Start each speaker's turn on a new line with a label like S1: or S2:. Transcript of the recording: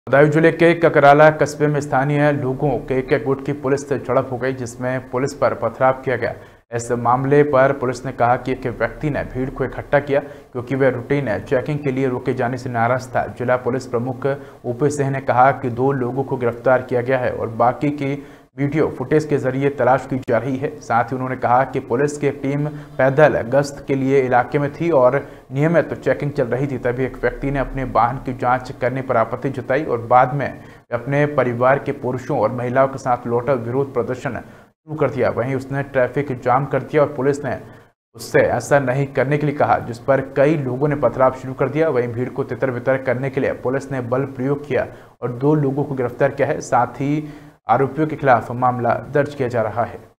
S1: बदायूं जिले के ककराला कस्बे में स्थानीय लोगों के एक गुट की पुलिस से झड़प हो गई, जिसमें पुलिस पर पथराव किया गया। इस मामले पर पुलिस ने कहा कि एक व्यक्ति ने भीड़ को इकट्ठा किया क्योंकि वह रूटीन चेकिंग के लिए रोके जाने से नाराज था। जिला पुलिस प्रमुख ओपी सिंह ने कहा कि 2 लोगों को गिरफ्तार किया गया है और बाकी की वीडियो फुटेज के जरिए तलाश की जा रही है। साथ ही उन्होंने कहा कि पुलिस की टीम पैदल गश्त के लिए इलाके में थी और नियमित चेकिंग चल रही थी, तभी एक व्यक्ति ने अपने वाहन की जांच करने पर आपत्ति जताई और बाद में अपने परिवार के पुरुषों और महिलाओं के साथ लौटा विरोध प्रदर्शन शुरू कर दिया। वहीं उसने ट्रैफिक जाम कर दिया और पुलिस ने उससे ऐसा नहीं करने के लिए कहा, जिस पर कई लोगों ने पथराव शुरू कर दिया। वहीं भीड़ को तितर बितर करने के लिए पुलिस ने बल प्रयोग किया और 2 लोगों को गिरफ्तार किया है। साथ ही आरोपियों के खिलाफ मामला दर्ज किया जा रहा है।